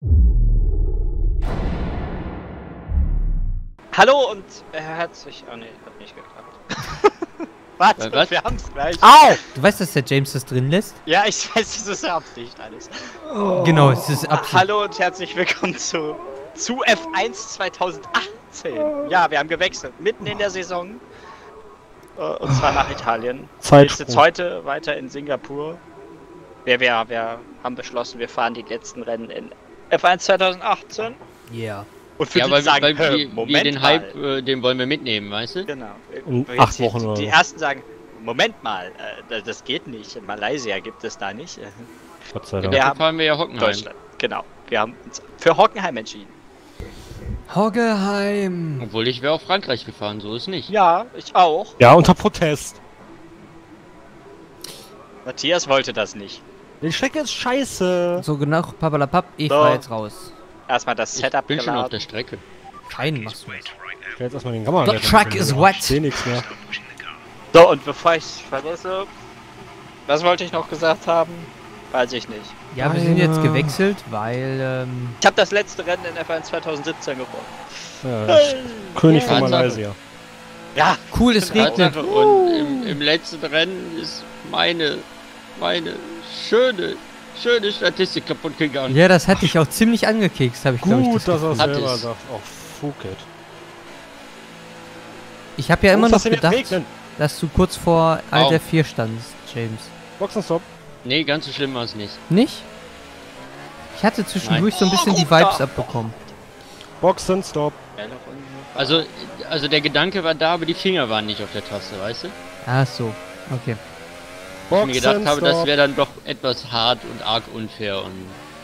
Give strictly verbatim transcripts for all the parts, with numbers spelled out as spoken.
Hallo und äh, herzlich... Oh ne, hat nicht geklappt. Warte, Was? wir haben's gleich. Au! Du weißt, dass der James das drin lässt? Ja, ich weiß, das ist ja Absicht alles. Oh. Genau, es ist Absicht. Hallo und herzlich willkommen zu, zu F eins zweitausendachtzehn. Ja, wir haben gewechselt, mitten in der Saison. Äh, und zwar nach Italien. Wir sind jetzt heute weiter in Singapur. Wir, wir, wir haben beschlossen, wir fahren die letzten Rennen in F eins zweitausendachtzehn. Ja. Yeah. Und für ja, die weil, sagen, weil hä, wir, Moment wir den mal. Hype, äh, den wollen wir mitnehmen, weißt du? Genau. In Jetzt acht die, Wochen oder Die so. ersten sagen, Moment mal, äh, das geht nicht. In Malaysia gibt es da nicht. Gott sei Ja, Dank. Wir dafür haben fahren wir ja Hockenheim. Deutschland. Genau. Wir haben uns für Hockenheim entschieden. Hockenheim. Obwohl ich wäre auf Frankreich gefahren, so ist nicht. Ja, ich auch. Ja, unter Protest. Matthias wollte das nicht. Die Strecke ist scheiße. So genau, papalapap, ich So. fahr jetzt raus. Erstmal das Ich Setup bin schon auf geladen. der Strecke. Scheinen machst du das. Ich will jetzt erstmal den Kamera. The track is wet. Ich seh nichts mehr. So, und bevor ich vergesse, was wollte ich noch gesagt haben? Weiß ich nicht. Ja, wir sind jetzt Eine- gewechselt, weil, ähm... Ich habe das letzte Rennen in F eins zweitausendsiebzehn gewonnen. Ja, König von Tatsache. Malaysia. Ja, cool, es regnet. Tatsache. Und im, im letzten Rennen ist meine, meine schöne, schöne Statistik kaputt gegangen. Ja, das hat dich auch ziemlich angekekst, habe ich glaube ich. Gut, dass er Hat selber es. sagt. Oh, fuck it. Ich habe ja immer Muss noch das denn jetzt gedacht, regnen? dass du kurz vor Au. Alter vier standst, James. Boxenstopp. Nee, ganz so schlimm war es nicht. Nicht? Ich hatte zwischendurch so ein bisschen die Vibes abbekommen. Boxenstopp. Also, also der Gedanke war da, aber die Finger waren nicht auf der Taste, weißt du? Ach so, okay. Weil ich mir gedacht habe, das Boxenstopp. wäre dann doch etwas hart und arg unfair und...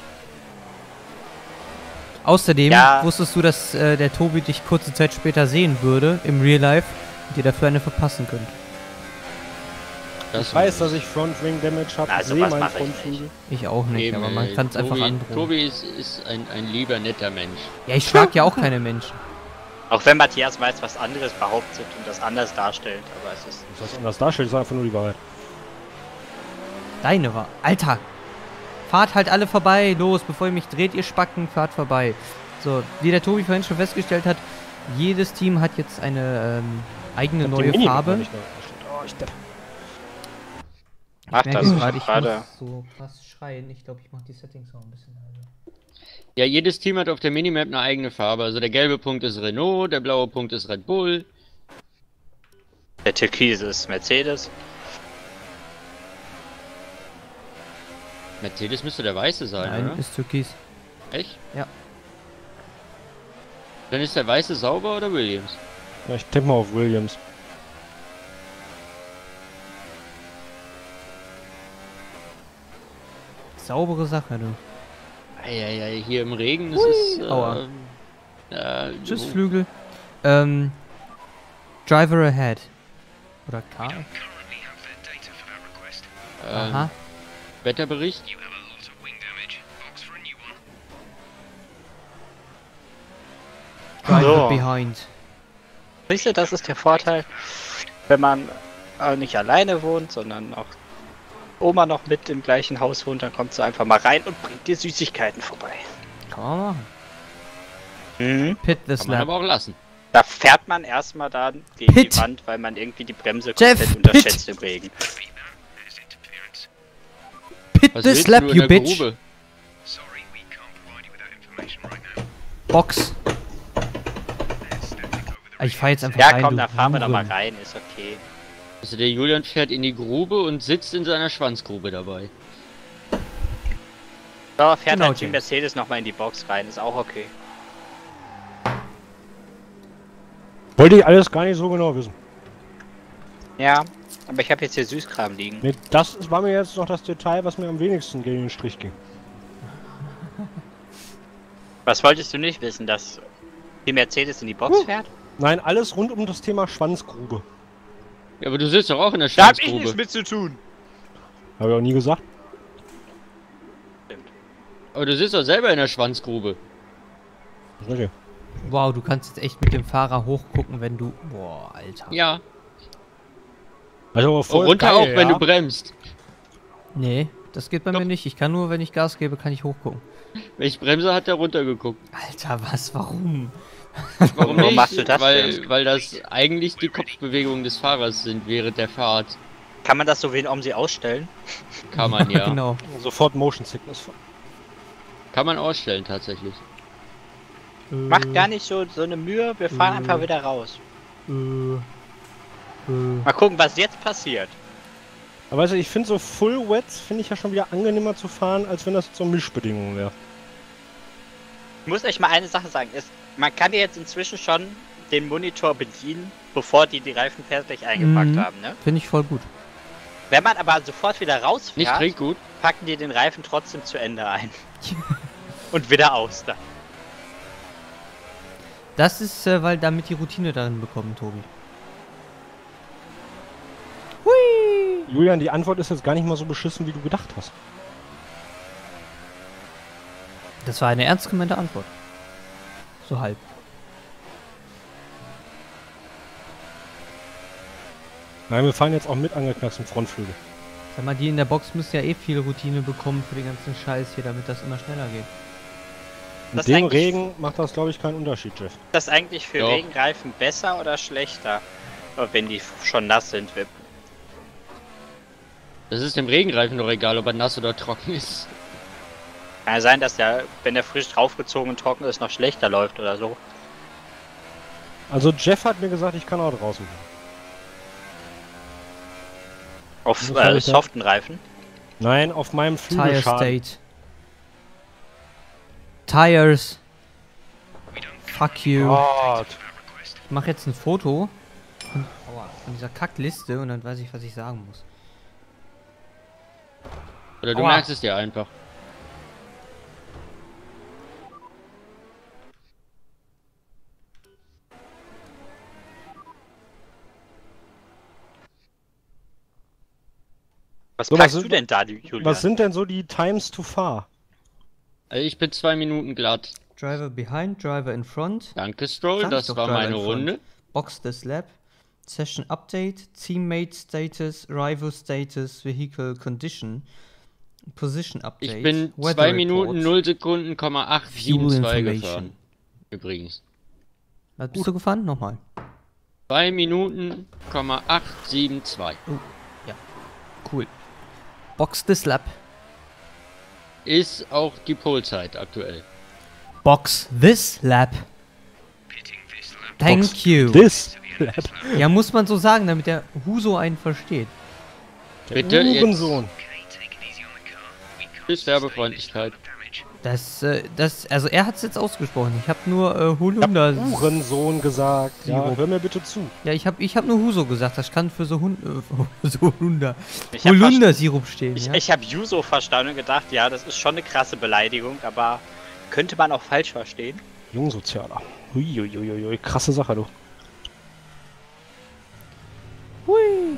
Außerdem Ja. wusstest du, dass äh, der Tobi dich kurze Zeit später sehen würde, im Real Life, und dir dafür eine verpassen könnte. Das Ich weiß, dass ich Frontwing Damage habe. Na, Ich sehe sowas meinen mach ich Frontflügel. Ich auch nicht, Eben, aber man äh, kann es einfach Tobi, androhen. Tobi ist, ist ein, ein lieber, netter Mensch. Ja, ich schlag ja auch keine Menschen. auch wenn Matthias mal jetzt was anderes behauptet und das anders darstellt, aber es ist... Das ist anders darstellt, ich sage einfach nur die Wahrheit. Deine war. Alter! Fahrt halt alle vorbei, los, bevor ihr mich dreht, ihr Spacken, fahrt vorbei. So, wie der Tobi vorhin schon festgestellt hat, jedes Team hat jetzt eine ähm, eigene Ich hab die neue Minimap Farbe. noch nicht mehr. Oh, ich depp. Mach Ich merke das gerade, ich gerade. muss so krass schreien. Ich glaube, ich mache die Settings auch ein bisschen leiser. Ja, jedes Team hat auf der Minimap eine eigene Farbe. Also der gelbe Punkt ist Renault, der blaue Punkt ist Red Bull. Der Türkise ist Mercedes. Mercedes müsste der weiße sein, Nein, oder? ist türkis. Echt? Ja. Dann ist der weiße sauber oder Williams? Ja, ich tippe mal auf Williams. Saubere Sache, du. Eieiei, hier im Regen, das ist... Aua. Äh, äh, Tschüss, wo- Flügel. Ähm, Driver ahead. Oder Car? ähm, Aha. Wetterbericht? Driver So. behind. Siehst du, das ist der Vorteil, wenn man äh, nicht alleine wohnt, sondern auch Oma noch mit im gleichen Haus wohnt, dann kommt sie einfach mal rein und bringt dir Süßigkeiten vorbei. Kann man machen. Mhm. Pit the Kann man slap. aber auch lassen. Da fährt man erstmal dann gegen Pit. die Wand, weil man irgendwie die Bremse Jeff, komplett unterschätzt im Regen. Pit Was the willst slap, du in you der bitch. Grube? Box. Ah, Ich fahr jetzt einfach Ja, rein, komm, du da fahren wir doch mal Huren. rein, ist okay. Also der Julian fährt in die Grube und sitzt in seiner Schwanzgrube dabei. So, fährt Genau, halt Team James. Mercedes nochmal in die Box rein, ist auch okay. Wollte ich alles gar nicht so genau wissen. Ja, aber ich habe jetzt hier Süßkram liegen. Nee, das ist- war mir jetzt noch das Detail, was mir am wenigsten gegen den Strich ging. Was wolltest du nicht wissen, dass die Mercedes in die Box Huh. fährt? Nein, alles rund um das Thema Schwanzgrube. Ja, aber du sitzt doch auch in der Da hab ich nichts Schwanzgrube. mit zu tun. Habe ich auch nie gesagt. Aber du sitzt doch selber in der Schwanzgrube. Das ist richtig. Wow, du kannst jetzt echt mit dem Fahrer hochgucken, wenn du... Boah, Alter. Ja. Also Und voll runter geil, auch, wenn ja? du bremst. Nee, das geht bei Doch. mir nicht. Ich kann nur, wenn ich Gas gebe, kann ich hochgucken. Wenn ich bremse, hat er runtergeguckt. Alter, was? Warum? Warum Warum nicht? machst du das weil, denn? weil das eigentlich die Kopfbewegungen des Fahrers sind während der Fahrt. Kann man das so wie in Omsi ausstellen? Kann man ja. Genau. Sofort Motion Sickness. Kann man ausstellen tatsächlich. Macht gar nicht so, so eine Mühe, wir fahren Äh. einfach wieder raus. Äh, äh. Mal gucken, was jetzt passiert. Aber weißt du, ich finde so Full Wets finde ich ja schon wieder angenehmer zu fahren, als wenn das so Mischbedingungen wäre. Ich muss euch mal eine Sache sagen. Ist, man kann ja jetzt inzwischen schon den Monitor bedienen, bevor die die Reifen fertig eingepackt Mhm. haben. Ne? Finde ich voll gut. Wenn man aber sofort wieder Nicht rausfährt, trinkt gut. packen die den Reifen trotzdem zu Ende ein. Und wieder aus dann. Das ist, äh, weil damit die Routine darin bekommen, Tobi. Hui! Julian, die Antwort ist jetzt gar nicht mal so beschissen, wie du gedacht hast. Das war eine ernst gemeinte Antwort. So halb. Nein, wir fahren jetzt auch mit angeknacksten Frontflügel. Sag mal, die in der Box müssen ja eh viel Routine bekommen für den ganzen Scheiß hier, damit das immer schneller geht. Mit Das dem eigentlich- Regen macht das, glaube ich, keinen Unterschied, Jeff. Ist das eigentlich für Ja. Regenreifen besser oder schlechter, wenn die schon nass sind? Das ist dem Regenreifen doch egal, ob er nass oder trocken ist. Kann ja sein, dass der, wenn der frisch draufgezogen und trocken ist, noch schlechter läuft oder so. Also Jeff hat mir gesagt, ich kann auch draußen bleiben. Auf Was äh, soll ich da- soften Reifen. Nein, auf meinem Tire Flügelschaden. State. Tires. Fuck you. Gott. Ich mach jetzt ein Foto von, aua, von dieser Kackliste und dann weiß ich, was ich sagen muss. Oder du Aua. merkst es dir einfach. Was So, was packst sind- du denn da, die Julian? Was sind denn so die Times to far? Also ich bin zwei Minuten glatt. Driver behind, Driver in front. Danke, Stroll, Sag ich das doch, war Driver meine in front. Runde. Box this lap. Session Update. Teammate Status. Rival Status. Vehicle Condition. Position Update. Ich bin Weather zwei Report, Minuten null Sekunden, Komma acht sieben Fuel zwei Information. gefahren. Übrigens. Was bist du gefahren? Nochmal. zwei Minuten, Komma acht sieben zwei. Cool. Box this lap. Ist auch die Polezeit aktuell. Box this lap. Thank Box you. This. Ja, muss man so sagen, damit der Huso einen versteht. Bitte jetzt. Uhrensohn. Tschüss, Werbefreundlichkeit. Das, äh, das, also er hat es jetzt ausgesprochen. Ich habe nur äh, Holunder. Uhrensohn gesagt. Ja, Sirup. hör mir bitte zu. Ja, ich habe ich hab nur Huso gesagt. Das kann für so Hund, äh, so Holunder. Ich hab Holunder-Sirup stehen. Ich, ja? ich habe Juso verstanden und gedacht, ja, das ist schon eine krasse Beleidigung, aber könnte man auch falsch verstehen. Jungsozialer. Huiuiuiui, krasse Sache, du. Hui.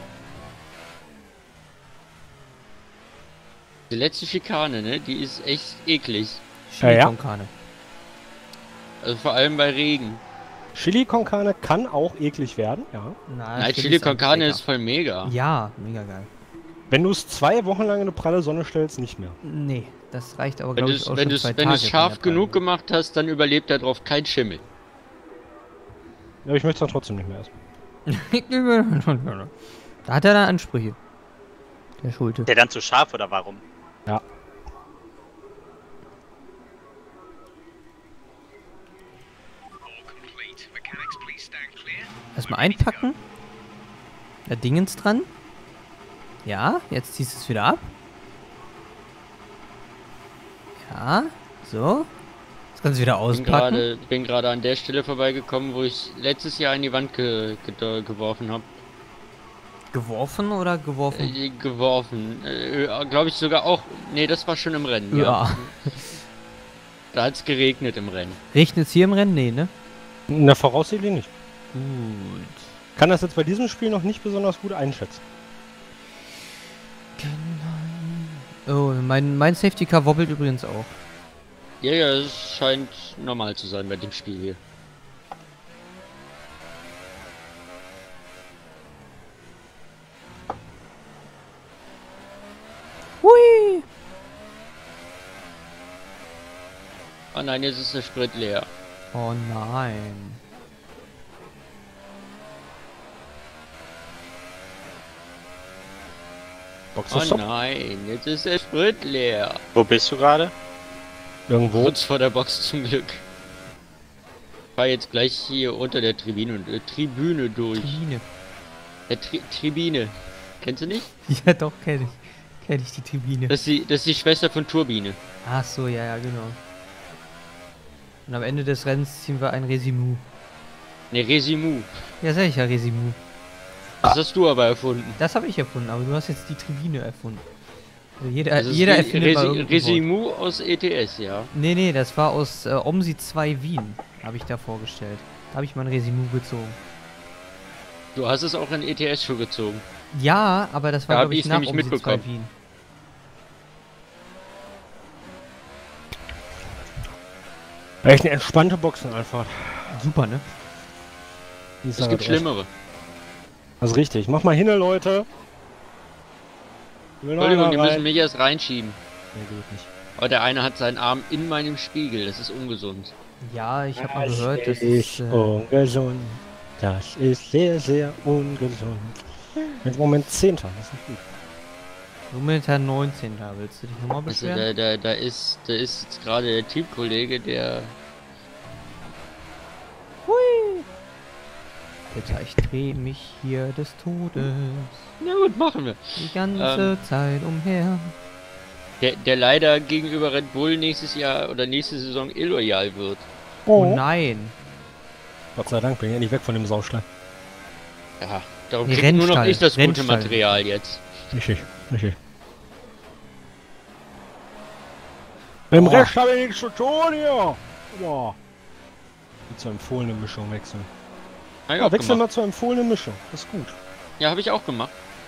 Die letzte Schikane, ne? Die ist echt eklig. Ja, ja. Chili-Con-Carne. Also vor allem bei Regen. Chili con Carne kann auch eklig werden, ja. Nein, Chili con Carne ist voll mega. Ja, mega geil. Wenn du es zwei Wochen lang in eine pralle Sonne stellst, nicht mehr. Nee, das reicht aber, Wenn glaube du ich, es auch wenn schon du's- zwei wenn du's Tage scharf von der genug Palme. gemacht hast, dann überlebt da drauf kein Schimmel. Ja, ich möchte es dann trotzdem nicht mehr essen. Da hat er dann Ansprüche. Der Schulte. Der dann zu scharf oder warum? Ja. Erstmal einpacken. Da Dingens dran. Ja, jetzt ziehst du es wieder ab. Ja, so. Jetzt kannst du wieder Bin auspacken. gerade bin gerade an der Stelle vorbeigekommen, wo ich letztes Jahr in die Wand ge ge geworfen habe. Geworfen oder geworfen? Äh, geworfen. Äh, Glaube ich sogar auch. Nee, das war schon im Rennen. Ja. Ja. Da hat es geregnet im Rennen. Regnet es hier im Rennen? Nee, ne? Na, voraussichtlich nicht. Gut. Kann das jetzt bei diesem Spiel noch nicht besonders gut einschätzen. Oh, mein, mein Safety Car wobbelt übrigens auch. Ja, ja, es scheint normal zu sein bei dem Spiel hier. Hui! Ah nein, jetzt ist der Sprit leer. Oh nein. Box Oh ist top. nein, jetzt ist der Sprit leer. Wo bist du gerade? Irgendwo. Kurz vor der Box zum Glück. Ich fahr jetzt gleich hier unter der Tribüne, äh, Tribüne durch. Tribüne. Der Tri Tribüne. Kennst du nicht? Ja, doch, kenne ich. Kenne ich die Tribüne. Das ist die, das ist die Schwester von Turbine. Ach so, ja, ja, genau. Und am Ende des Rennens ziehen wir ein Resümee. Ne, Resimu. Ja, sag ich ja, Resümee. Das hast du aber erfunden. Das habe ich erfunden, aber du hast jetzt die Tribüne erfunden. Also jeder, Das ist jeder Re- erfindet mal Resi irgendein Wort. Resimu aus E T S, ja. Nee, nee, das war aus äh, OMSI zwei Wien, habe ich da vorgestellt. Da habe ich mal ein Resümee gezogen. Du hast es auch in E T S schon gezogen. Ja, aber das war, Da hab glaube ich, ich's nach nämlich OMSI zwei mitbekommen. Wien. Echt eine entspannte Boxeneinfahrt. Super, ne? Ich Es sag gibt das echt. schlimmere. Das ist richtig. Mach mal hin, Leute. Will noch Entschuldigung, die einer müssen rein? mich erst reinschieben. Nee, geht nicht. Aber der eine hat seinen Arm in meinem Spiegel. Das ist ungesund. Ja, ich habe mal Das gehört, das ist ist... Äh, ungesund. Das ist sehr, sehr ungesund. Im Moment Zehnter, das ist nicht gut. momentan neunzehnter Willst du dich nochmal Also beschweren? da, da, da ist, da ist jetzt gerade der Teamkollege, der... Hui! Bitte, ich drehe mich hier des Todes Na gut, machen wir. die ganze Zeit umher. Der, der leider gegenüber Red Bull nächstes Jahr oder nächste Saison illoyal wird. Oh nein! Gott sei Dank bin ich ja nicht weg von dem Sauschleim. Ja, darum Nee, kriegt nur noch Rennstall, ich das gute Rennstall. Material jetzt. Richtig, richtig. Im Oh. Rest habe ich nichts zu tun hier. Boah. Zur empfohlenen Mischung wechseln. Hab ich Ja, auch wechseln gemacht. wir zur empfohlenen Mischung. Das ist gut. Ja, habe ich auch gemacht.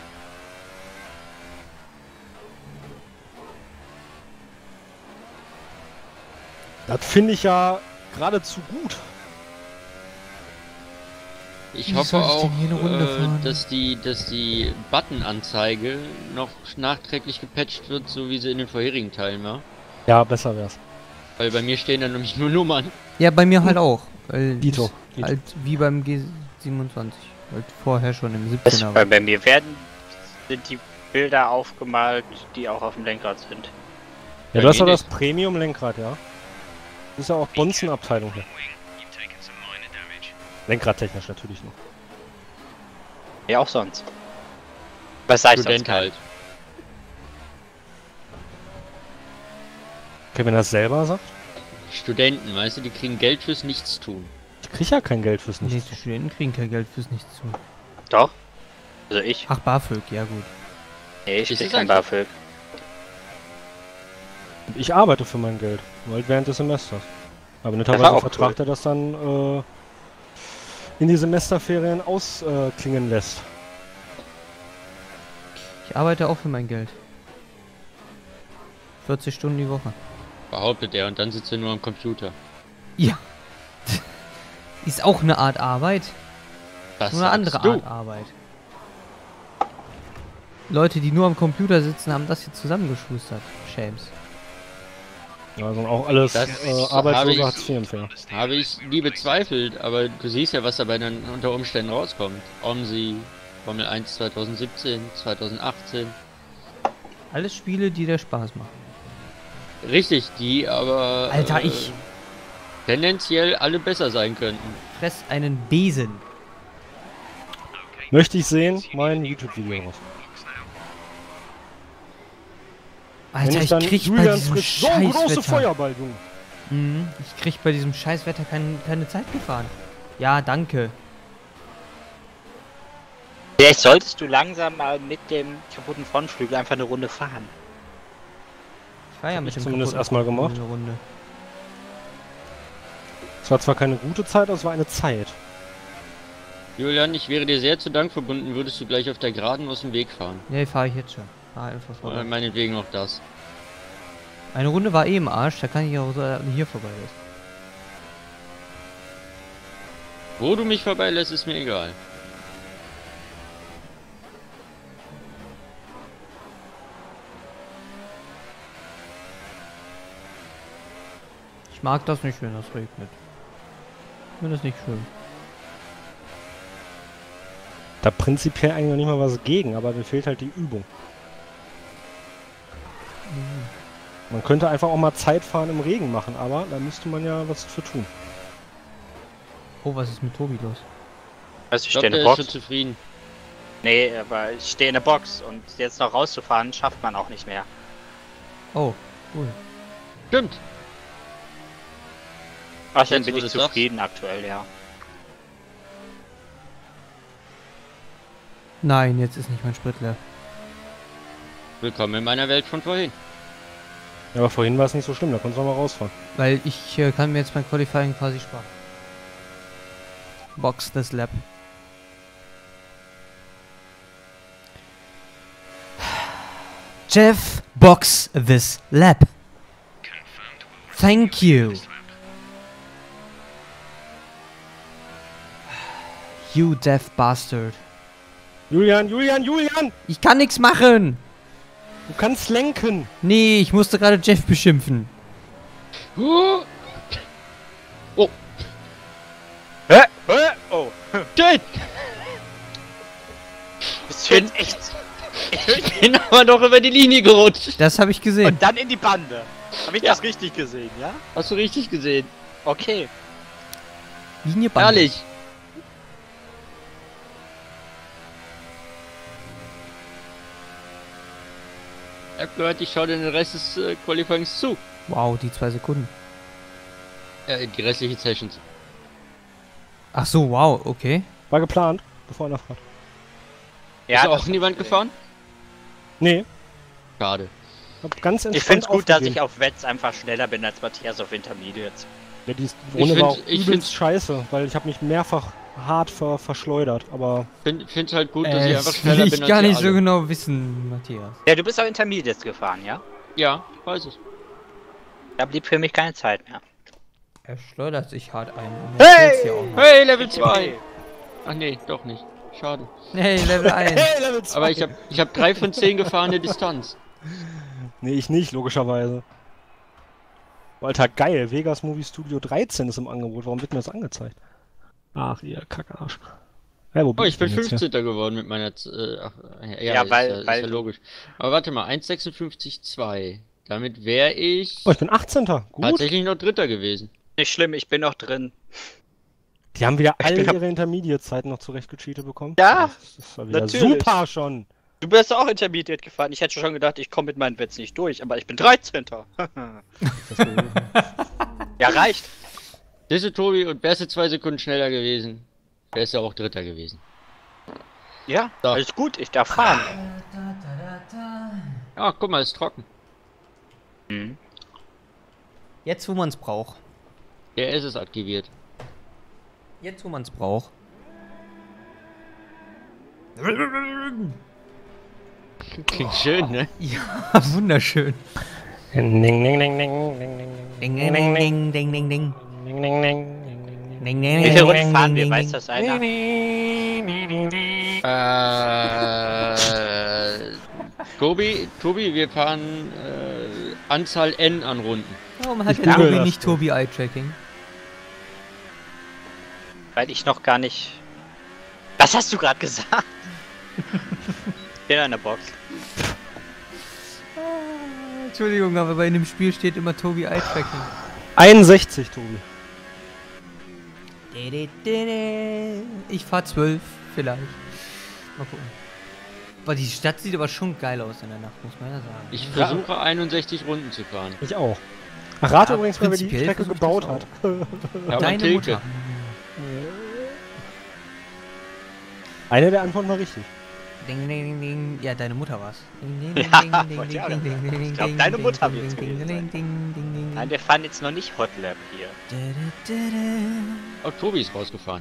Das finde ich ja geradezu gut. Ich Wie hoffe soll ich auch, denn hier eine Runde äh, fahren? dass die, dass die Button-Anzeige noch nachträglich gepatcht wird, so wie sie in den vorherigen Teilen war. Ja, besser wär's. Weil bei mir stehen dann nämlich nur Nummern. Ja, bei mir halt auch. Weil Dito. das Halt wie beim G siebenundzwanzig. Halt vorher schon im Das, siebzehner bei, war. bei mir werden sind die Bilder aufgemalt, die auch auf dem Lenkrad sind. Ja, Bei du hast mir doch das nicht. Premium-Lenkrad, ja? Das ist ja auch Bonzen-Abteilung hier. Lenkradtechnisch natürlich noch. Ja, auch sonst. Was sag ich sonst Student gar halt. nicht. Okay, wenn er das selber sagt. Studenten, weißt du, die kriegen Geld fürs Nichtstun. Ich krieg ja kein Geld fürs Nee, Nichts. die Studenten kriegen kein Geld fürs Nichtstun. Doch. Also ich. Ach, BAföG, ja gut. Nee, ich Ist krieg es kein eigentlich- BAföG. Ich arbeite für mein Geld. Nur halt während des Semesters. Aber war netterweise auch vertragt er das dann äh, in die Semesterferien ausklingen äh, klingen lässt. Ich arbeite auch für mein Geld. vierzig Stunden die Woche. Behauptet er und dann sitzt er nur am Computer. Ja. Ist auch eine Art Arbeit. Das Nur eine andere sagst du. Art Arbeit. Leute, die nur am Computer sitzen, haben das hier zusammengeschustert. Shames. Also auch alles Das äh, habe arbeitslose ich- Hartz vier Empfänger. Habe ich nie bezweifelt, aber du siehst ja, was dabei dann unter Umständen rauskommt. OMSI, Formel eins zweitausendsiebzehn, zweitausendachtzehn. Alles Spiele, die dir Spaß machen. Richtig, die aber Alter, äh, ich tendenziell alle besser sein könnten. fress einen Besen. Möchte ich sehen, mein YouTube-Video raus. Alter, Wenn ich, ich dann krieg bei Julian diesem frisch so ein große Scheißwetter. Feuerball, Junge. Mhm, ich krieg bei diesem Scheißwetter kein, keine Zeit gefahren. Ja, danke. Vielleicht solltest du langsam mal mit dem kaputten Frontflügel einfach eine Runde fahren. Ich war ja mit ich dem zumindest kaputten erstmal Flügel gemacht. eine Runde. Es war zwar keine gute Zeit, aber es war eine Zeit. Julian, ich wäre dir sehr zu Dank verbunden, würdest du gleich auf der Geraden aus dem Weg fahren. Nee, fahre ich jetzt schon. Fahr einfach Oder vorbei. meinetwegen auch das. Eine Runde war eh im Arsch, da kann ich auch so hier vorbei lassen. Wo du mich vorbeilässt, ist mir egal. Ich mag das nicht, wenn das regnet. Ich finde das nicht schön. Da prinzipiell eigentlich noch nicht mal was gegen, aber mir fehlt halt die Übung. Man könnte einfach auch mal Zeitfahren im Regen machen, aber da müsste man ja was für tun. Oh, was ist mit Tobi los? Also ich Ich stehe glaube, in der der ist Box. schon zufrieden. Nee, aber ich stehe in der Box und jetzt noch rauszufahren schafft man auch nicht mehr. Oh, cool. Stimmt. Außerdem Jetzt, bin wo ich du's sagst. zufrieden aktuell, ja. Nein, jetzt ist nicht mein Sprit leer. Willkommen in meiner Welt von vorhin. Ja, aber vorhin war es nicht so schlimm, da konntest du mal rausfahren. Weil ich äh, kann mir jetzt mein Qualifying quasi sparen. Box this lap. Jeff, box this lap. Thank you. You deaf bastard. Julian, Julian, Julian! Ich kann nichts machen. Du kannst lenken! Nee, ich musste gerade Jeff beschimpfen. Oh, oh. Hä? Hä? Oh. Shit! Bist du jetzt echt? Ich bin aber doch über die Linie gerutscht. Das habe ich gesehen. Und dann in die Bande. Habe ich Ja. das richtig gesehen, ja? Hast du richtig gesehen. Okay. Linie Bande. Ehrlich. Ich hab gehört, ich schaue den Rest des äh, Qualifyings zu. Wow, die zwei Sekunden. Äh, die restlichen Sessions. Ach so, wow, okay. War geplant, bevor er nachfahrt. Ja, Ist auch das- in die Wand gefahren? Nee, Schade. hab ganz entspannt Ich finde es gut, dass aufgegeben. ich auf Wets einfach schneller bin als Matthias auf Intermediates. Ja, die Ich Runde war find- auch ich übelst find's- scheiße, weil ich habe mich mehrfach hart ver verschleudert, aber Find, find's halt gut, dass Äh, ich einfach das schneller will bin ich als gar ihr nicht so alle. genau wissen, Matthias. Ja, du bist auf Intermediates gefahren, ja? Ja, weiß ich. Da blieb für mich keine Zeit mehr. Er schleudert sich hart ein. Und Hey! jetzt hier auch noch. Hey, Level zwei! Ach nee, doch nicht. Schade. Hey, Level eins. Level zwei. Aber ich hab, ich hab drei von zehn gefahrene Distanz. Nee, ich nicht, logischerweise. Alter, geil, Vegas Movie Studio dreizehn ist im Angebot, warum wird mir das angezeigt? Ach, ihr Kackarsch. Ja, wo Oh, ich bin denn jetzt hier? fünfzehnter geworden mit meiner... Z äh, ach, ja, Ja, ist, weil- ja, ist weil ja du- logisch. Aber warte mal, eins Komma sechsundfünfzig Komma zwei. Damit wäre ich Oh, ich bin achtzehnter. Gut. tatsächlich noch Dritter gewesen. Nicht schlimm, ich bin noch drin. Die haben wieder Ich alle bin ab- ihre Intermediate-Zeiten noch zurechtgecheatet bekommen. Ja, Das ist ja wieder natürlich. super schon. Du bist auch Intermediate gefahren. Ich hätte schon gedacht, ich komme mit meinen Wets nicht durch, aber ich bin dreizehnter Ja, reicht. Das ist Tobi und wärst du zwei Sekunden schneller gewesen, wärst du auch Dritter gewesen. Ja, So. alles gut, ich darf fahren. Ja, guck mal, ist trocken. Mhm. Jetzt, wo man es braucht. Der ist es aktiviert. Jetzt, wo man es braucht. Klingt schön, ne? Ja, wunderschön. Ding, ding, ding, ding, ding, ding, Ding, ding, ding, ding, ding, ding, ding. ding, ding, ding. Ding, ding, Wie viele ding, Runden ding, fahren wir? ding, Weiß ding. das einer? Äh, Tobi, Tobi, wir fahren äh, Anzahl N an Runden. Warum hat Ich der google Tobi das nicht doch. Tobi Eye-Tracking? Weil ich noch gar nicht... Was hast du gerade gesagt? Ich bin in der Box. Entschuldigung, aber bei dem Spiel steht immer Tobi Eye-Tracking. einundsechzig, Tobi. Ich fahr zwölf, vielleicht. Mal gucken. Boah, die Stadt sieht aber schon geil aus in der Nacht, muss man ja sagen. Ich versuche einundsechzig Runden zu fahren. Ich auch. Ach, rate Ja, übrigens mal, wer die prinzipiell Strecke versuch ich gebaut das hat. Ja, Deine Tilke. Mutter. Eine der Antworten war richtig. Ding, ding, ding, ding. Ja, deine Mutter war's. Ding, ding, Ja, ding, ding, wollte ding, ich auch ding, sagen. ding, ding, Ich glaub, ding, deine ding, Mutter ding, wird's ding, gewesen ding, sein. ding, ding, ding, Nein, ding. wir fahren jetzt noch nicht Hot Lap hier. Oh, Tobi ist rausgefahren.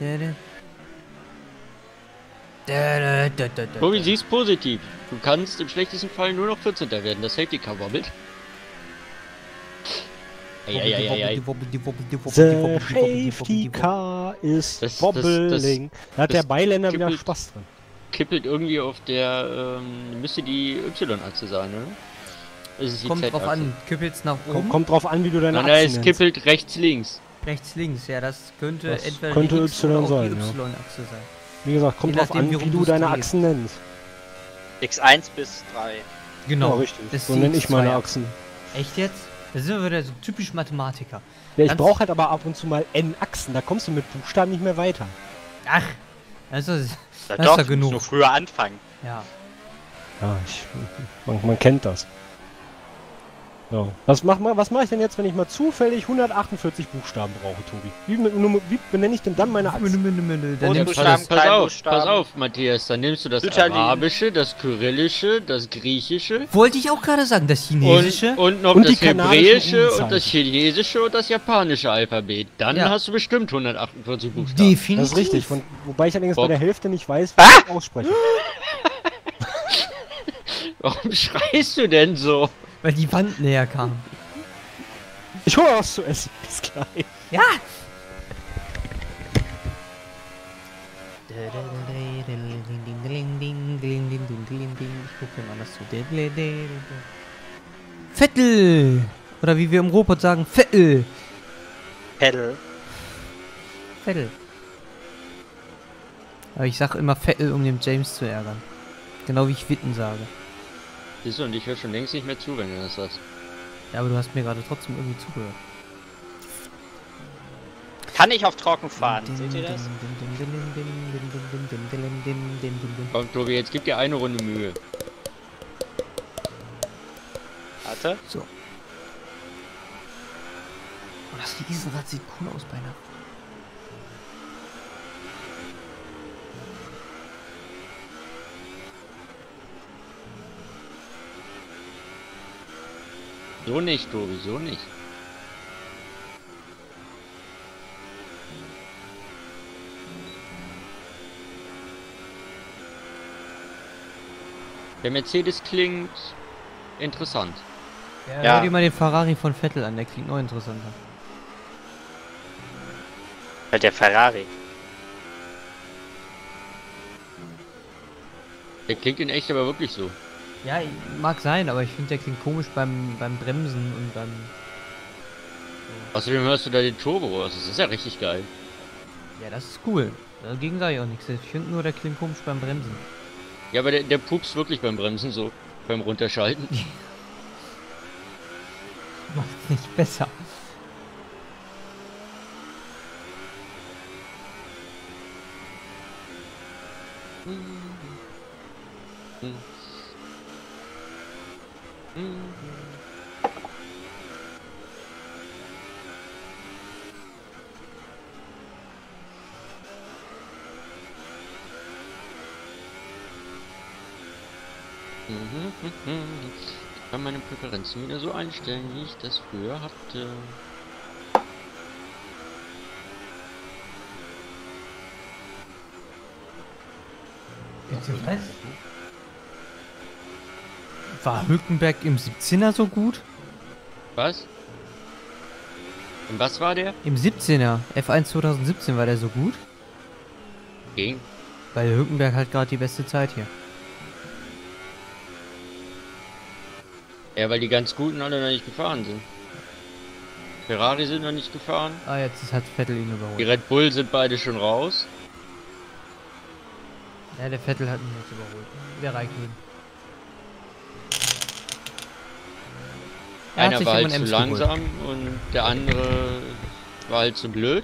Tobi, siehst positiv. Du kannst im schlechtesten Fall nur noch vierzehnter werden. Das Safety Car wobbelt. Eieieiei. The Safety Car is Das- das- wobbling. Da hat das der Beiländer wieder kippelt- Spaß dran. Kippelt irgendwie auf der, ähm, müsste die Y-Achse sein, oder? ist es die Kommt drauf Z-Achse. an, kippelt's nach Kommt, oben? kommt drauf an, wie du deine Nein, Achsen nein, es nennst. kippelt rechts, links. Rechts, links, ja, das könnte Das entweder könnte die X Y oder auch sein, die ja. Y-Achse sein. Wie gesagt, kommt Je drauf nachdem, an, wie wie rum du du's deine drehst. Achsen nennst. X eins bis drei. Genau. Ja, richtig. das ist So die nenne ich meine X zwei. Achsen. Echt jetzt? Da sind wir wieder so typisch Mathematiker. Ja, ich Ganz- brauche halt aber ab und zu mal N-Achsen. Da kommst du mit Buchstaben nicht mehr weiter. Ach, also, das Ja, ist doch, doch du genug. musst nur früher anfangen. Ja. Ja, ich, man, man kennt das. Ja. Was mach, was mache ich denn jetzt, wenn ich mal zufällig hundertachtundvierzig Buchstaben brauche, Tobi? Wie, wie benenne ich denn dann meine Achsen? Dann Große nimmst Buchstaben, Pass, pass kleine auf, Buchstaben. pass auf, Matthias, dann nimmst du das Sütterlin. Arabische, das Kyrillische, das Griechische Wollte ich auch gerade sagen, das Chinesische. und, und noch Und das die kanadischen Hebräische und Rufzeichen. das Chinesische und das japanische Alphabet. Dann Ja. hast du bestimmt hundertachtundvierzig Buchstaben. Definitiv. Das ist richtig, von, wobei ich allerdings Bock. bei der Hälfte nicht weiß, wie ich ausspreche. Warum schreist du denn so? Weil die Wand näher kam. Ich hole was zu essen. Bis gleich. Ja! Ich gucke mal das zu. Vettel! Oder wie wir im Robot sagen, Vettel! Pedal. Vettel. Aber ich sag immer Vettel, um den James zu ärgern. Genau wie ich Witten sage. Siehst du, und ich höre schon längst nicht mehr zu, wenn du das sagst. Ja, aber du hast mir gerade trotzdem irgendwie zugehört. Kann ich auf trocken fahren, seht ihr das? Komm, Tobi, jetzt gib dir eine Runde Mühe. Warte. So. Oh, das Riesenrad sieht cool aus beinahe. So nicht, Tobi, so nicht. Der Mercedes klingt interessant. Ja, Ja. hör dir mal den Ferrari von Vettel an, der klingt noch interessanter. Halt der Ferrari. Der klingt in echt aber wirklich so. Ja, mag sein, aber ich finde, der klingt komisch beim, beim Bremsen und beim... Außerdem hörst du da den Turbo raus. Das ist ja richtig geil. Ja, das ist cool. Dagegen sage ich auch nichts. Ich finde nur, der klingt komisch beim Bremsen. Ja, aber der, der pupst wirklich beim Bremsen so. Beim Runterschalten. Macht nicht besser. Ich kann meine Präferenzen wieder so einstellen, wie ich das früher hatte. Was? War Hülkenberg im siebzehner so gut? Was? Und was war der? Im siebzehner. F eins zweitausendsiebzehn war der so gut? Ging. Weil Hülkenberg hat gerade die beste Zeit hier. Ja, weil die ganz guten alle noch nicht gefahren sind. Ferrari sind noch nicht gefahren. Ah, jetzt hat Vettel ihn Die überholt. Red Bull sind beide schon raus. Ja, der Vettel hat ihn jetzt überholt. Der Raikkonen. Er hat Einer sich war halt M und zu M's geholt. langsam und der andere war halt zu blöd.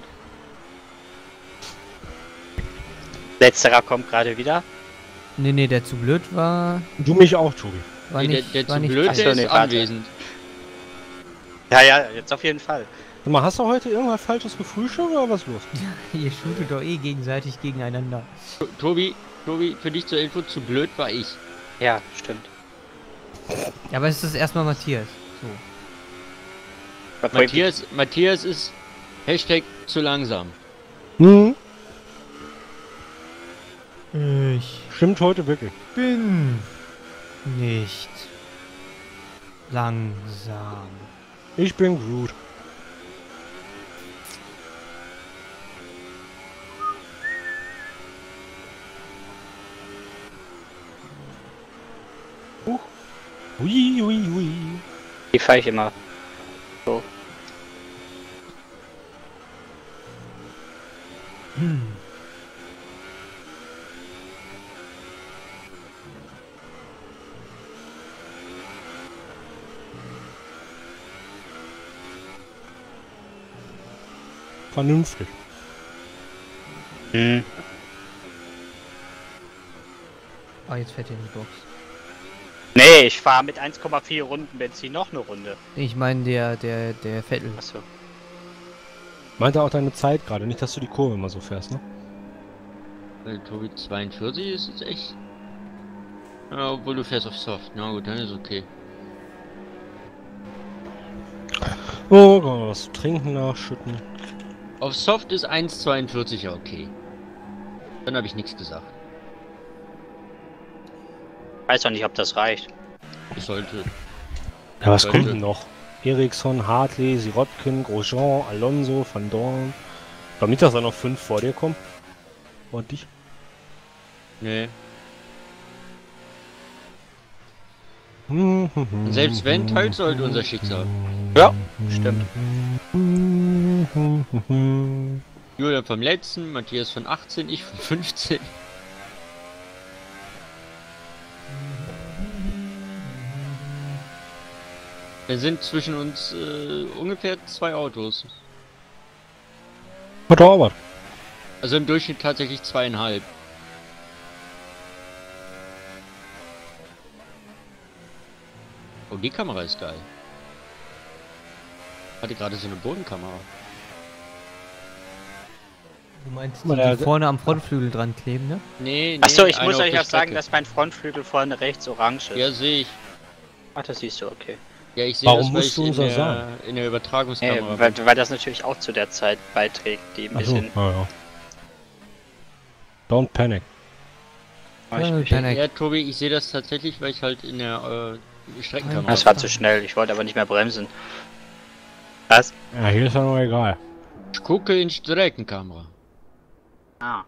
Letzterer kommt gerade wieder. Nee, nee, der zu blöd war. Du mich auch, Tobi. War Nee, nicht, der der war zu nicht blöd, Ach so, der nee, ist warte. anwesend. Ja, ja, jetzt auf jeden Fall. Sag mal, hast du heute irgendwas Falsches gefrühstückt oder was los? Ihr shootet doch eh gegenseitig gegeneinander. To- Tobi, Tobi, für dich zur Info, zu blöd war ich. Ja, stimmt. Ja, aber es ist erstmal Matthias. So. Was wollt ihr- Matthias, Matthias ist Hashtag zu langsam. Hm, Ich stimmt heute wirklich. bin nicht langsam. Ich bin Groot. Huch. Hui, hui, hui. Die fahre ich immer so. Hm. Vernünftig. Hm. Ah, jetzt fährt ihr in die Box. Nee, ich fahre mit eins Komma vier Runden Benzin noch eine Runde. Ich meine der, der, der Vettel. Achso. Meinte auch deine Zeit gerade, nicht, dass du die Kurve immer so fährst, ne? Weil Tobi zweiundvierzig ist jetzt echt. Ja, obwohl du fährst auf Soft. Na gut, dann ist okay. Oh, kann man was zu trinken nachschütten. Auf Soft ist eins zweiundvierzig ja okay. Dann habe ich nichts gesagt. Weiß auch nicht, ob das reicht. Ich sollte. Ja, was Sollte. kommt denn noch? Eriksson, Hartley, Sirotkin, Grosjean, Alonso, Van Dorn. Ich glaube nicht, dass da noch fünf vor dir kommen. Und dich? Nee. Und Und selbst wenn, teilt es halt unser Schicksal. Ja, stimmt. Julian vom letzten, Matthias von achtzehn, ich von fünfzehn. Wir sind zwischen uns äh, ungefähr zwei Autos. Bedauert. Also im Durchschnitt tatsächlich zweieinhalb. Oh, die Kamera ist geil. Hatte gerade so eine Bodenkamera. Du meinst, Guck mal, die, der- die vorne am Frontflügel dran kleben, ne? Nee, nee. Achso, ich eine muss auf euch der auch sagen, Strecke. dass mein Frontflügel vorne rechts orange ist. Ja, sehe ich. Ach, das siehst du, okay. Ja, ich sehe Warum das, weil musst ich du uns in das der, sagen? in der Nee, Übertragungskamera weil, bin. weil das natürlich auch zu der Zeit beiträgt, die ein Achso, bisschen... ja, ja. Don't panic. Äh, Panic. Ja, Tobi, ich sehe das tatsächlich, weil ich halt in der äh, Streckenkamera Das war zu schnell, ich wollte aber nicht mehr bremsen. Was? Ja, hier ist ja nur egal. Ich gucke in Streckenkamera. Ah.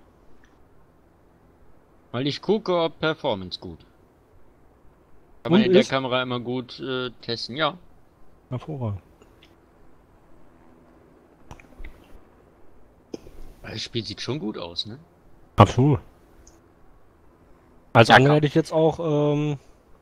Weil ich gucke, ob Performance gut. Kann man Und in der ist? Kamera immer gut äh, testen, ja. Hervorragend. Das Spiel sieht schon gut aus, ne? Absolut. Als Ja, andere komm. hätte ich jetzt auch ähm,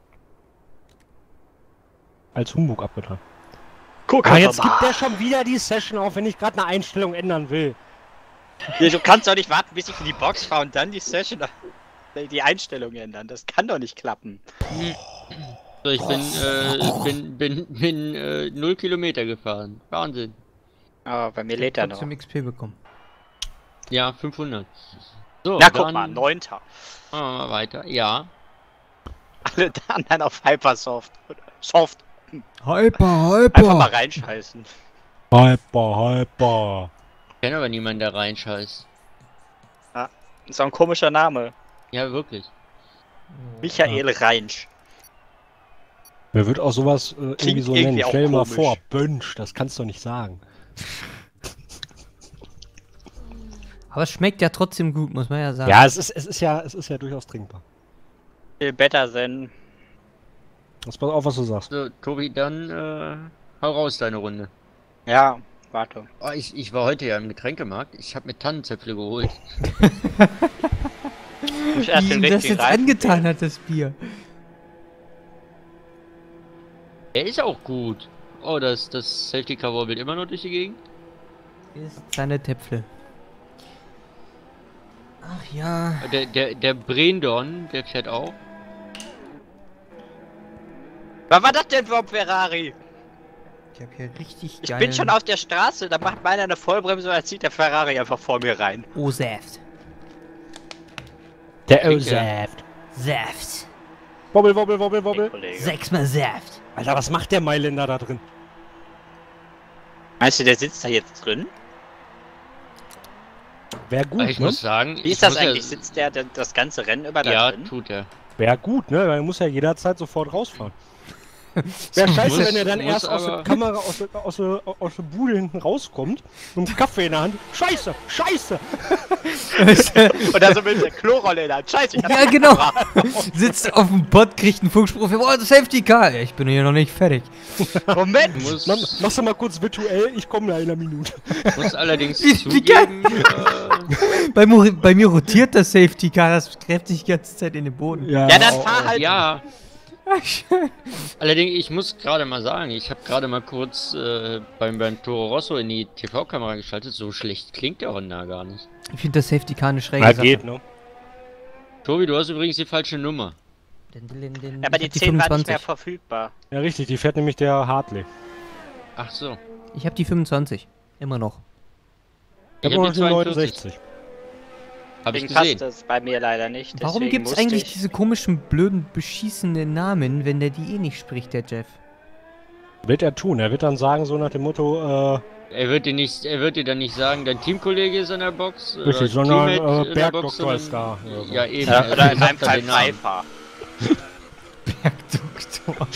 als Humbug abgetan. Guck Ah, jetzt gibt der schon wieder die Session auf, wenn ich gerade eine Einstellung ändern will. Ja, du kannst doch nicht warten, bis ich in die Box fahre und dann die Session, die Einstellung ändern. Das kann doch nicht klappen. So, ich bin, äh, bin, bin, bin, äh, null Kilometer gefahren. Wahnsinn. Aber bei mir lädt er noch. Trotzdem X P bekommen. Ja, fünfhundert. So, Na, dann guck mal, neunter. machen wir mal weiter. Ja. Alle anderen auf Hypersoft. Soft. Hyper, Einfach mal reinscheißen. Hyper, hyper. Ich kenne aber niemanden, der reinscheißt. Ist auch ein komischer Name. Ja, wirklich. Michael Reinsch. Mir wird auch sowas äh, irgendwie Klingt so irgendwie nennen. auch Stell dir mal komisch. vor, Bönsch, das kannst du nicht sagen. Aber es schmeckt ja trotzdem gut, muss man ja sagen. Ja, es ist, es ist ja, es ist ja durchaus trinkbar. Viel better than. Pass auf, was du sagst. So, Tobi, dann, äh, hau raus deine Runde. Ja, warte. Oh, ich, ich war heute ja im Getränkemarkt. Ich habe mir Tannenzäpfle geholt. Muss ich erst Wie den ihm Weg das die jetzt Reifen angetan wählen. hat, das Bier. Der ist auch gut. Oh, das, das Safety Car wobbelt immer noch durch die Gegend. Ist seine Täpfle. Ach ja. Der, der, der Brendon, der fährt auch. Was war das denn für ein Ferrari? Ich hab hier richtig Ich geil. bin schon auf der Straße, da macht meiner eine Vollbremse und dann zieht der Ferrari einfach vor mir rein. Oh, Saft. Der Trinkt O-Saft. Saft. Wobbel, wobbel, wobbel, Hey, wobbel. Kollege. Sechsmal Saft. Alter, was macht der Mailänder da drin? Meinst du, der sitzt da jetzt drin? Wär gut, ich ne? muss sagen, Wie ich ist das muss eigentlich? Ja, Sitzt der denn das ganze Rennen über da ja, drin? tut er. Wär gut, ne? Weil er muss ja jederzeit sofort rausfahren. Wäre scheiße, Muss- wenn er dann muss erst aus der aber- Kamera, aus der, aus der, aus der Bude hinten rauskommt, mit einem Kaffee in der Hand. Scheiße, scheiße! Und dann so mit der Klorolle in der Hand. Scheiße, ich hab Ja, genau. Sitzt auf dem Pott, kriegt einen Funkspruch. Boah, das Safety Car. Ja, ich bin hier noch nicht fertig. Moment! Du musst, Mach, machst du mal kurz virtuell, ich komme da in einer Minute. musst allerdings Wie- wie zugeben, äh, Bei, mir- bei mir rotiert das Safety Car, das gräbt sich die ganze Zeit in den Boden. Ja, dann fahr halt. ja. Allerdings, ich muss gerade mal sagen, ich habe gerade mal kurz äh, beim, beim Toro Rosso in die T V-Kamera geschaltet. So schlecht klingt der Honda gar nicht. Ich finde das Safety Car eine schräge Ja, Sache. geht, ne? Tobi, du hast übrigens die falsche Nummer. Den, den, den, Aber ich die hab zehn war nicht mehr fünfundzwanzig. verfügbar. Ja, richtig, die fährt nämlich der Hartley. Ach so. Ich habe die fünfundzwanzig. Immer noch. Ich Ich hab hab noch die die zweiundvierzig. neunundsechzig. Hab ich Deswegen passt gesehen. das bei mir leider nicht. Warum deswegen gibt's musste eigentlich ich- diese komischen, blöden, beschissenen Namen, wenn der die eh nicht spricht, der Jeff? Wird er tun. Er wird dann sagen, so nach dem Motto, äh, Er wird dir nicht, er wird dir dann nicht sagen, dein Teamkollege ist an der Box. oder Richtig, sondern, Teammate äh, in der Bergdoktor Box, sondern- ist da, oder so. Ja, eben. Ja, er oder in sagt meinem dann Fall den Namen. Pfeiffer. Bergdoktor.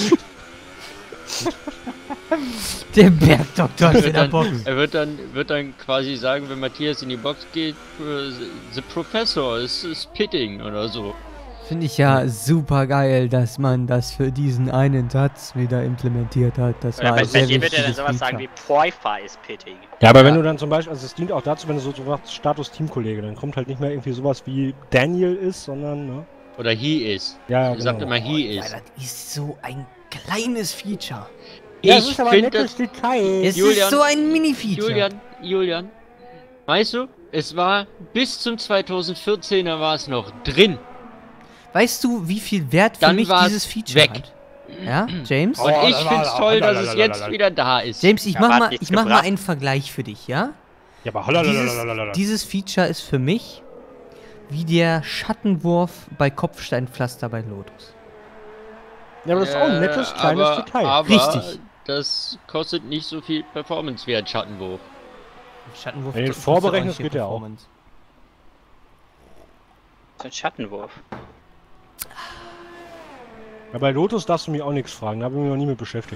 Der Bergdoktor Er ist in wird, der dann, Box. er wird dann, wird dann quasi sagen, wenn Matthias in die Box geht, äh, the professor is, is pitting oder so. Finde ich ja super geil, dass man das für diesen einen Satz wieder implementiert hat. Das Oder war bei, ein sehr bei dir wird er dann wichtiges sowas sagen wie Feature. Pfeiffer is pitting. Ja, aber wenn Ja. du dann zum Beispiel, also es dient auch dazu, wenn du so so sagst, Status Teamkollege, dann kommt halt nicht mehr irgendwie sowas wie Daniel ist, sondern, ne? Oder he is. Ja, Er sagt genau. immer he Ja, is. das ist so ein kleines Feature. Ja, ich das ist aber ein finde nettes das, Detail. Es Julian, ist so ein Mini-Feature. Julian, Julian, weißt du, es war bis zum zweitausendvierzehner war es noch drin. Weißt du, wie viel Wert für Dann mich war's dieses Feature weg. hat? Ja, James? Und Oh, ich finde es toll, dass es jetzt lalalala. wieder da ist. James, ich Ja, mach, aber hat mal, nichts ich mach mal gebracht. einen Vergleich für dich, ja? Ja, aber Dieses, halalalalala. dieses Feature ist für mich wie der Schattenwurf bei Kopfsteinpflaster bei Lotus. Ja, aber das ist auch ein nettes, Äh, kleines aber, Detail. Aber Richtig. das kostet nicht so viel Performance wie ein Schattenwurf. Schattenwurf Wenn du den kostet vorberechnest, auch nicht geht der auch. Performance. So ein Schattenwurf. Ja, bei Lotus darfst du mich auch nichts fragen, da habe ich mich noch nie mit beschäftigt.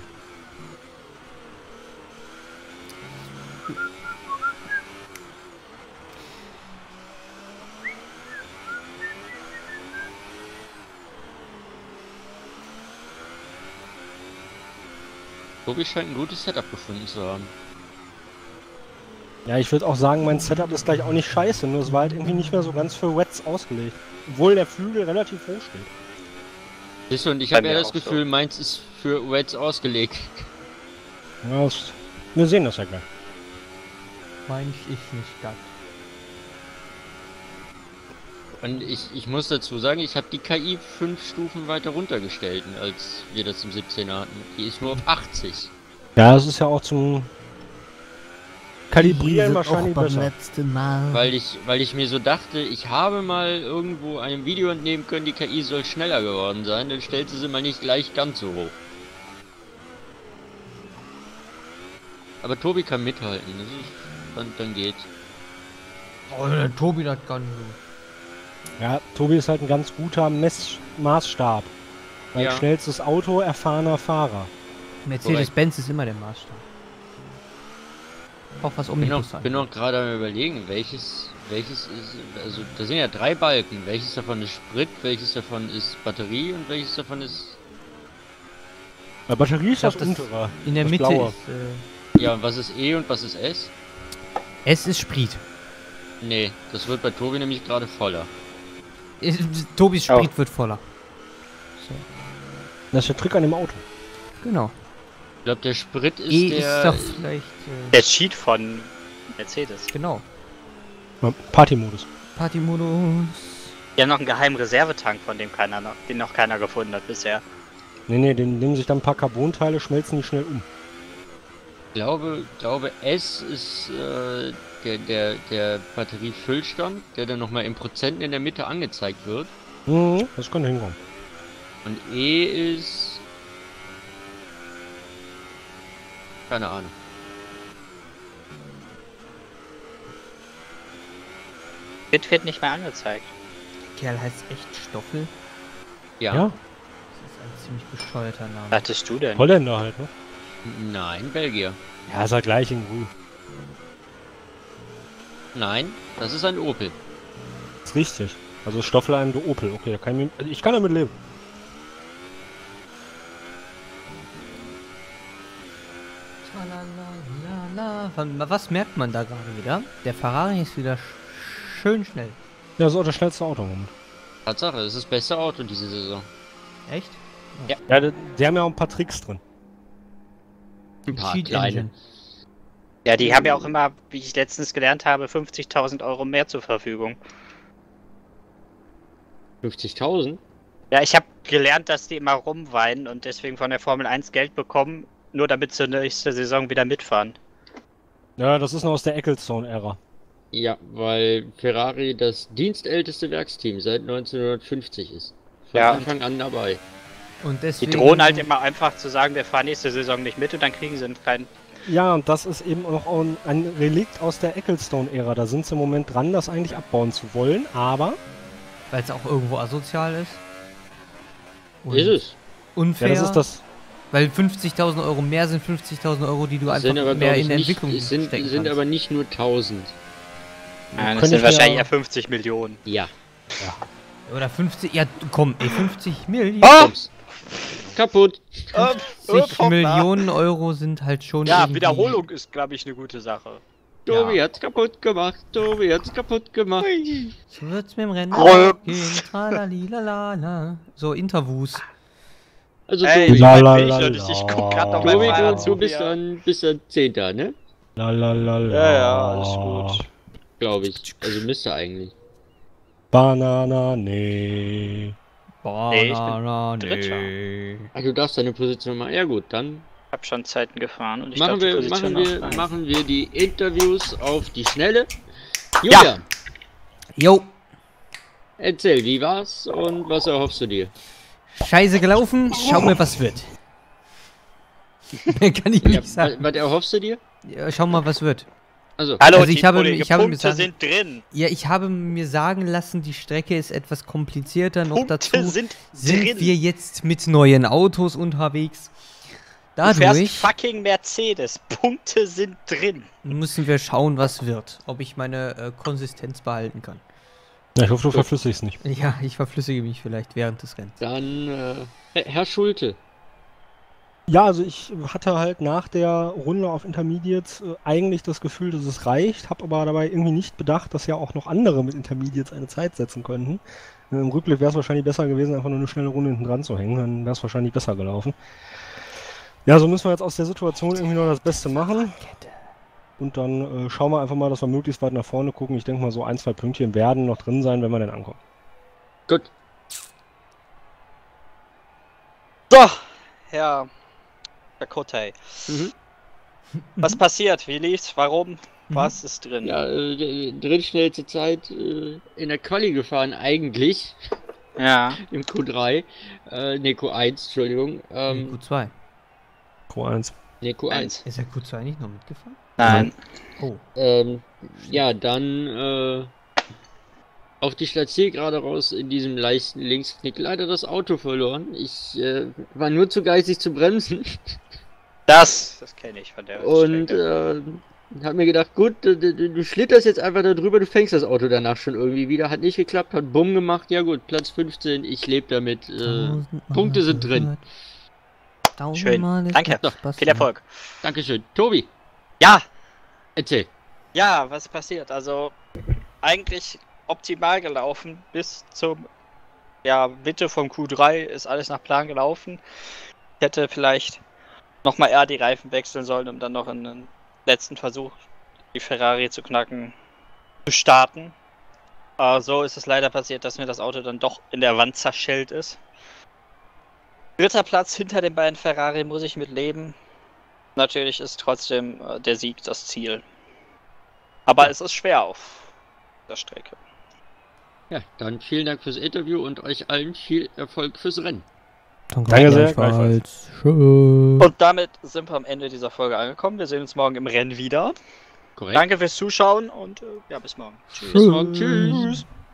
Tobi scheint ein gutes Setup gefunden zu haben. Ja, ich würde auch sagen, mein Setup ist gleich auch nicht scheiße, nur es war halt irgendwie nicht mehr so ganz für Wets ausgelegt. Obwohl der Flügel relativ hoch steht. Siehst du, und ich Bei habe ja mir das auch Gefühl, so. meins ist für Reds ausgelegt. Ja, das, wir sehen das ja gleich. Mein ich nicht ganz. Und ich, ich muss dazu sagen, ich habe die K I fünf Stufen weiter runtergestellt, als wir das im siebzehner hatten. Die ist nur auf achtzig. Ja, das ist ja auch zum Kalibrieren Diese wahrscheinlich auch beim besser. letzten Mal. Weil ich, weil ich mir so dachte, ich habe mal irgendwo einem Video entnehmen können, die K I soll schneller geworden sein, dann stellt sie sie mal nicht gleich ganz so hoch. Aber Tobi kann mithalten, das ist, dann, dann geht's. Oh, der Tobi, das kann Ja, Tobi ist halt ein ganz guter Mess Maßstab. Mein Ja. schnellstes Auto, erfahrener Fahrer. Mercedes-Benz ist immer der Maßstab. Auch was Bin Omnibus noch, bin noch gerade am überlegen, welches, welches ist, also da sind ja drei Balken, welches davon ist Sprit, welches davon ist Batterie und welches davon ist, Bei Batterie ist glaub, das, das untere. In der das Mitte Blaue. ist. Äh, ja, und was ist E und was ist S? es ist Sprit. Nee, das wird bei Tobi nämlich gerade voller. Äh, Tobis Sprit wird voller. So. Das ist der Trick an dem Auto. Genau. Ich glaube, der Sprit ist E der... ist doch vielleicht. Äh, Der Cheat von Mercedes. genau. Ja, Partymodus. Partymodus. Die haben noch einen geheimen Reservetank, von dem keiner noch, den noch keiner gefunden hat bisher. Nee, nee, den nehmen sich dann ein paar Carbonteile, schmelzen die schnell um. Ich glaube, glaube S ist äh, der, der, der Batteriefüllstand, der dann nochmal in Prozenten in der Mitte angezeigt wird. Mhm, das könnte hinkommen. Und E ist... Keine Ahnung. Bit wird nicht mehr angezeigt. Der Kerl heißt echt Stoffel. Ja. Ja. Das ist Ein ziemlich bescheuerter Name. Was hattest du denn? Holländer halt, ne? Nein, Belgier. Ja, ist halt gleich in grün. Nein, das ist ein Opel. Ist richtig. Also Stofflein, du Opel. Okay, da kann ich, also ich kann damit leben. Tralalala. Was merkt man da gerade wieder? Der Ferrari ist wieder sch schön schnell. Ja, so das schnellste Auto. Moment. Tatsache, es ist das beste Auto diese Saison. Echt? Ja, die, die haben ja auch ein paar Tricks drin. Ein paar Cheat kleine. Engine. Ja, die haben ja auch immer, wie ich letztens gelernt habe, fünfzigtausend Euro mehr zur Verfügung. fünfzigtausend? Ja, ich habe gelernt, dass die immer rumweinen und deswegen von der Formel eins Geld bekommen, nur damit sie nächste Saison wieder mitfahren. Ja, das ist noch aus der Ecclestone-Ära. Ja, weil Ferrari das dienstälteste Werksteam seit neunzehnhundertfünfzig ist. Von Ja. Anfang an dabei. Und Die deswegen... drohen halt immer einfach zu sagen, wir fahren nächste Saison nicht mit und dann kriegen sie einen kleinen... Ja, und das ist eben noch ein, ein Relikt aus der Ecclestone-Ära. Da sind sie im Moment dran, das eigentlich abbauen zu wollen, aber... Weil es auch irgendwo asozial ist. Und Ist es. unfair. Ja, das ist das... Weil fünfzigtausend Euro mehr sind fünfzigtausend Euro, die du einfach Sind aber, mehr glaub ich, in der nicht, Entwicklung es sind, stecken sind kannst. aber nicht nur tausend. Nein, das Könnte sind ich wahrscheinlich mir- eher fünfzig Millionen. Ja. Oder fünfzig... Ja, komm, ey, fünfzig Millionen... Ah! Komm's. Kaputt. fünfzig Millionen Euro sind halt schon Ja, irgendwie- Wiederholung ist, glaube ich, eine gute Sache. Tobi Ja. hat's kaputt gemacht. Tobi hat's kaputt gemacht. So wird's mit dem Rennen Rülps. gehen. Tralalilalala. So, Interviews. Also Ey, Tobi, ich, La, mein la, Bild la, und ich, ich guck grad noch la. mein Tobi Fahrrad du, zu du bist mir. dann, bist dann Zehnter, ne? Lalalala. Ja, ja, alles gut. Glaube ich. Also müsste eigentlich. Banana, nee. Nee, ich bin Banana, Dritter. nee. Ach, du darfst deine Position machen. Ja gut, dann Ich hab schon Zeiten gefahren und ich machen, glaub, die wir, Position machen, wir, auch rein. machen wir die Interviews auf die Schnelle. Julian, Jo, erzähl, wie war's und was erhoffst du dir? scheiße gelaufen. Schau mal, was wird. Mehr kann ich Ja, nicht was, sagen. was erhoffst du dir? Ja, schau mal, was wird. Also, Hallo, Also ich die habe- Kollege, ich habe mir Punkte sagen- sind drin. Ja, ich habe mir sagen lassen, die Strecke ist etwas komplizierter. Noch Punkte dazu sind, sind drin. wir jetzt mit neuen Autos unterwegs. Du fährst Dadurch fucking Mercedes. Punkte sind drin. müssen wir schauen, was wird. Ob ich meine äh, Konsistenz behalten kann. Ja, ich hoffe, du verflüssigst nicht. Ja, ich verflüssige mich vielleicht während des Rennens. dann äh, Herr- Herr Schulte. Ja, also ich hatte halt nach der Runde auf Intermediates äh, eigentlich das Gefühl, dass es reicht, habe aber dabei irgendwie nicht bedacht, dass ja auch noch andere mit Intermediates eine Zeit setzen könnten. Äh, Im Rückblick wäre es wahrscheinlich besser gewesen, einfach nur eine schnelle Runde hinten dran zu hängen, dann wäre es wahrscheinlich besser gelaufen. Ja, so müssen wir jetzt aus der Situation irgendwie noch das Beste machen. Und dann äh, schauen wir einfach mal, dass wir möglichst weit nach vorne gucken. Ich denke mal, so ein, zwei Pünktchen werden noch drin sein, wenn wir dann ankommen. Gut. So, Herr Dakota. Mhm. Was passiert? Wie lief's? Warum? Was ist drin? Ja, äh, drittschnellste Zeit äh, in der Quali gefahren eigentlich. Ja. Im Q drei. Äh, ne, Q eins, Entschuldigung. Ähm, Q zwei. Q eins. ne, Q eins. Ist der Q zwei nicht noch mitgefahren? Nein. Oh. Ähm, ja, dann äh, auf die Zielgerade raus in diesem leichten Linksknick leider das Auto verloren. Ich äh, war nur zu geizig zu bremsen Das, das kenne ich von der und Strecke. äh, hab mir gedacht, gut, du, du, du schlitterst jetzt einfach da drüber, du fängst das Auto danach schon irgendwie wieder. Hat nicht geklappt, hat Bumm gemacht. Ja gut, Platz fünfzehn, ich lebe damit. Äh, Punkte sind drin. Schön. Danke. Viel Erfolg. Dankeschön. Tobi, Ja, erzähl. ja, was ist passiert? Also, eigentlich optimal gelaufen bis zum, ja, Mitte vom Q drei ist alles nach Plan gelaufen. Ich hätte vielleicht nochmal eher die Reifen wechseln sollen, um dann noch einen letzten Versuch, die Ferrari zu knacken, zu starten. Aber so ist es leider passiert, dass mir das Auto dann doch in der Wand zerschellt ist. Dritter Platz hinter den beiden Ferrari muss ich mit leben. Natürlich ist trotzdem äh, der Sieg das Ziel. Aber es ist schwer auf der Strecke. Ja, dann vielen Dank fürs Interview und euch allen viel Erfolg fürs Rennen. Danke sehr, gleichfalls. Schön. Und damit sind wir am Ende dieser Folge angekommen. Wir sehen uns morgen im Rennen wieder. Korrekt. Danke fürs Zuschauen und äh, ja, bis morgen. Tschüss. Bis morgen. Tschüss. Tschüss.